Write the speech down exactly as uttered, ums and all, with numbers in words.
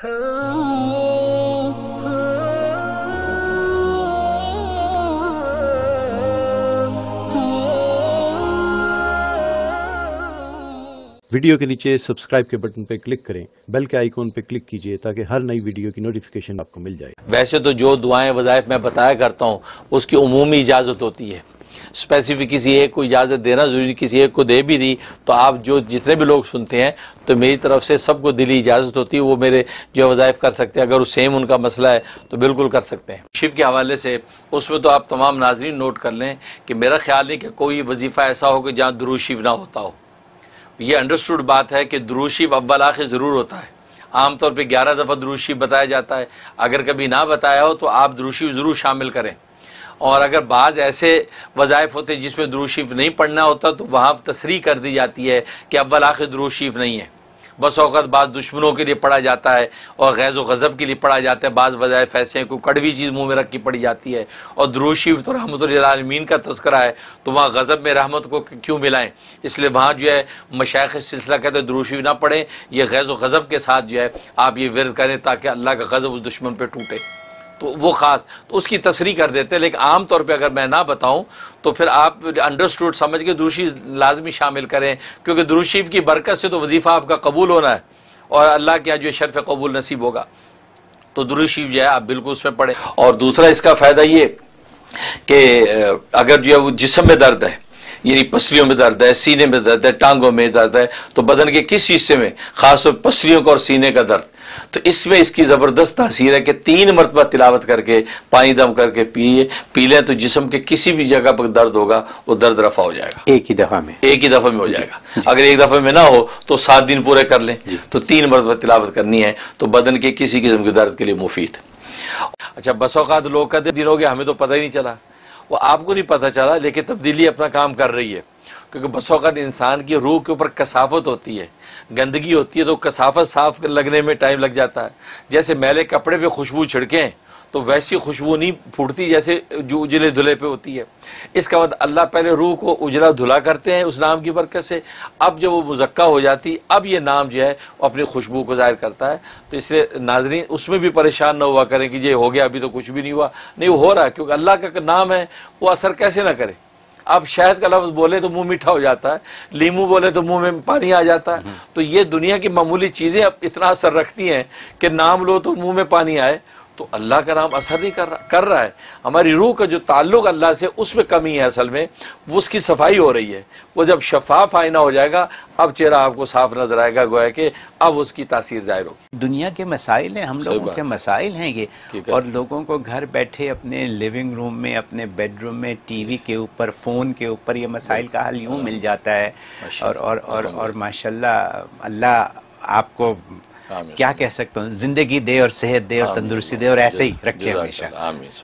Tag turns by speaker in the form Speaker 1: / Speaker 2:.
Speaker 1: Video کے نیچے subscribe کے بٹن پہ کلک کریں، بیل کے آئیکن پہ کلک کیجئے تاکہ ہر نئی ویڈیو کی نوٹیفیکیشن آپ کو مل جائے۔
Speaker 2: ویسے تو جو دعائیں وظائف میں بتایا کرتا ہوں اس کی عمومی اجازت ہوتی ہے، اسپیسیفک کسی ایک کو اجازت دینا ضروری، کسی ایک کو دے بھی دی تو آپ جو جتنے بھی لوگ سنتے ہیں تو میری طرف سے سب کو دلی اجازت ہوتی ہے، وہ میرے جو وظائف کر سکتے ہیں، اگر وہ سیم ان کا مسئلہ ہے تو بالکل کر سکتے ہیں۔ شیف کے حوالے سے اس میں تو آپ تمام ناظرین نوٹ کر لیں کہ میرا خیال نہیں کہ کوئی وظیفہ ایسا ہو کہ جہاں درود شریف نہ ہوتا ہو۔ یہ انڈرسٹوڈ بات ہے کہ درود شریف اول آخر ضرور ہوتا ہے، عام طور پہ گیارہ دفعہ درود شریف بتایا جاتا ہے، اگر کبھی نہ بتایا ہو تو آپ درود شریف ضرور شامل کریں۔ اور اگر بعض ایسے وظائف ہوتے ہیں جس میں درود شریف نہیں پڑھنا ہوتا تو وہاں تصریح کر دی جاتی ہے کہ اول آخر درود شریف نہیں ہے۔ بس اوقات بعض دشمنوں کے لیے پڑھا جاتا ہے اور غیظ و غضب کے لیے پڑھا جاتا ہے، بعض وظائف ایسے ہیں کوئی کڑوی چیز منہ میں رکھ کے پڑھی جاتی ہے، اور درود شریف تو رحمت للعالمین کا تذکرہ ہے تو وہاں غضب میں رحمت کو کیوں ملائیں؟ اس لیے وہاں جو ہے مشائخ سلسلہ کہتے ہیں درود شریف نہ پڑھیں، یہ غیظ و غضب کے ساتھ جو ہے آپ یہ ورد کریں تاکہ اللہ کا غضب اس دشمن پہ ٹوٹے، تو وہ خاص تو اس کی تصریح کر دیتے ہیں۔ لیکن عام طور پہ اگر میں نہ بتاؤں تو پھر آپ انڈرسٹوڈ سمجھ کے درود شریف لازمی شامل کریں، کیونکہ درود شریف کی برکت سے تو وظیفہ آپ کا قبول ہونا ہے اور اللہ کیا جو شرف قبول نصیب ہوگا، تو درود شریف جو ہے آپ بالکل اس میں پڑھیں۔ اور دوسرا اس کا فائدہ یہ کہ اگر جو ہے وہ جسم میں درد ہے، یعنی پسلیوں میں درد ہے، سینے میں درد ہے، ٹانگوں میں درد ہے، تو بدن کے کس حصے میں، خاص طور پسلیوں کا اور سینے کا درد، تو اس میں اس کی زبردست تاثیر ہے کہ تین مرتبہ تلاوت کر کے پانی دم کر کے پیے پی لیں تو جسم کے کسی بھی جگہ پر درد ہوگا وہ درد رفع ہو جائے گا،
Speaker 3: ایک ہی دفعہ میں
Speaker 2: ایک ہی دفعہ میں ہو جائے گا۔ اگر ایک دفعہ میں نہ ہو تو سات دن پورے کر لیں، تو تین مرتبہ تلاوت کرنی ہے تو بدن کے کسی قسم کے درد کے لیے مفید۔ اچھا، بس اوقات لوگ کہتے دن ہو گیا ہمیں تو پتہ ہی نہیں چلا، وہ آپ کو نہیں پتہ چلا لیکن تبدیلی اپنا کام کر رہی ہے، کیونکہ بس اوقات انسان کی روح کے اوپر کثافت ہوتی ہے، گندگی ہوتی ہے تو کثافت صاف لگنے میں ٹائم لگ جاتا ہے۔ جیسے میلے کپڑے پہ خوشبو چھڑکیں تو ویسی خوشبو نہیں پھوٹتی جیسے جو اجلے دھلے پہ ہوتی ہے۔ اس کا بعد اللہ پہلے روح کو اجلا دھلا کرتے ہیں اس نام کی برکت سے، اب جب وہ مزکہ ہو جاتی اب یہ نام جو ہے وہ اپنی خوشبو کو ظاہر کرتا ہے۔ تو اس لیے ناظرین اس میں بھی پریشان نہ ہوا کریں کہ یہ ہو گیا ابھی تو کچھ بھی نہیں ہوا، نہیں وہ ہو رہا ہے، کیونکہ اللہ کا نام ہے وہ اثر کیسے نہ کرے۔ آپ شہد کا لفظ بولے تو منہ میٹھا ہو جاتا ہے، لیمو بولے تو منہ میں پانی آ جاتا ہے، تو یہ دنیا کی معمولی چیزیں اب اتنا اثر رکھتی ہیں کہ نام لو تو منہ میں پانی آئے، تو اللہ کا نام اثر نہیں کر رہا کر رہا ہے۔ ہماری روح کا جو تعلق اللہ سے اس میں کمی ہے، اصل میں وہ اس کی صفائی ہو رہی ہے۔ وہ جب شفاف آئینہ ہو جائے گا اب چہرہ آپ کو صاف نظر آئے گا، گویا کہ اب اس کی تاثیر ظاہر ہوگی۔
Speaker 3: دنیا کے مسائل ہیں، ہم لوگوں کے مسائل ہیں یہ، اور لوگوں کو گھر بیٹھے اپنے لیونگ روم میں، اپنے بیڈ روم میں، ٹی وی کے اوپر، فون کے اوپر یہ مسائل کا حل یوں مل جاتا ہے، اور اور اور اور ماشاءاللہ اللہ آپ کو کیا کہہ سکتا ہوں، زندگی دے اور صحت دے اور تندرستی دے اور ایسے ہی رکھے ہمیشہ۔
Speaker 2: آمین۔